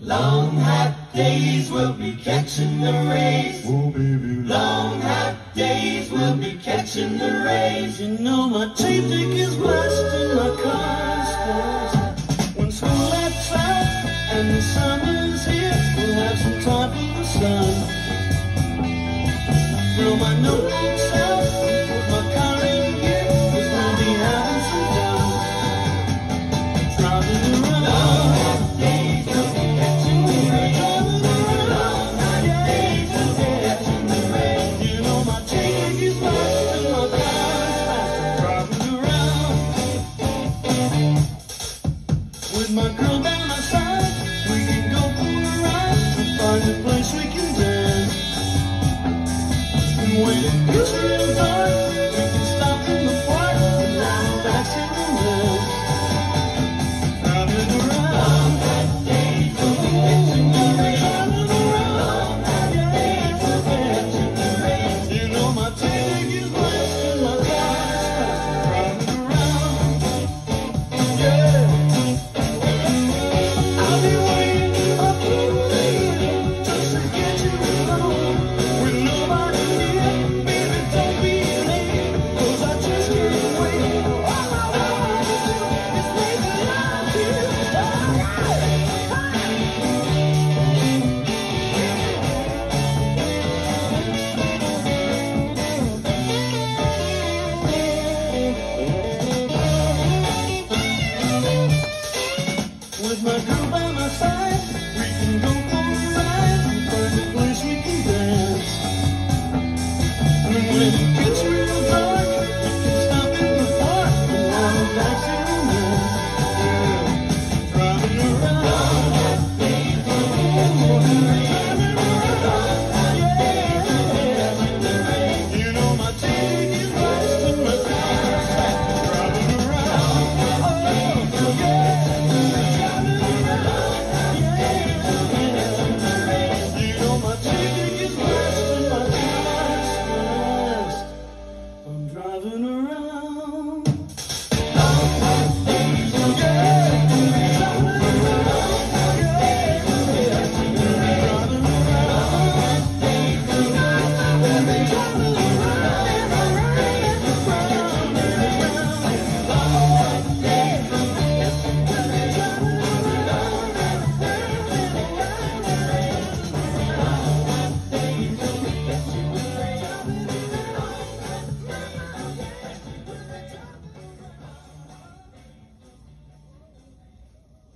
Long hot days we'll be catching the rays. Oh baby, Long hot days we'll be catching the rays. You know my tape deck is blessed and my car's closed. When school lets out and the summer's here, we'll have some time for the sun. Throw my notebooks out, put my car in gear, 'cause we'll be having some fun. Driving around. Long hot days we'll be catching the rays. Long hot days we'll be catching the rays. You know my tape deck is blessed and my car's fast. Driving around with my girl by my side. We can go for a ride and find a place we can dance. And when it gets real dark, we can stop in the park and lie back in the nest. Driving around. Long hot days we'll be catching the rays. Driving around. Long hot days we'll be catching the rays. You know my tape is blessed and my car's fast. Driving around. Yeah. I'll be waiting up here just to get you alone. With nobody here, baby, don't be late, 'cause I just can't wait. All I wanna do is make love to you. With my girl by my side, we can go for a ride and find a place we can dance. And when it gets real dark,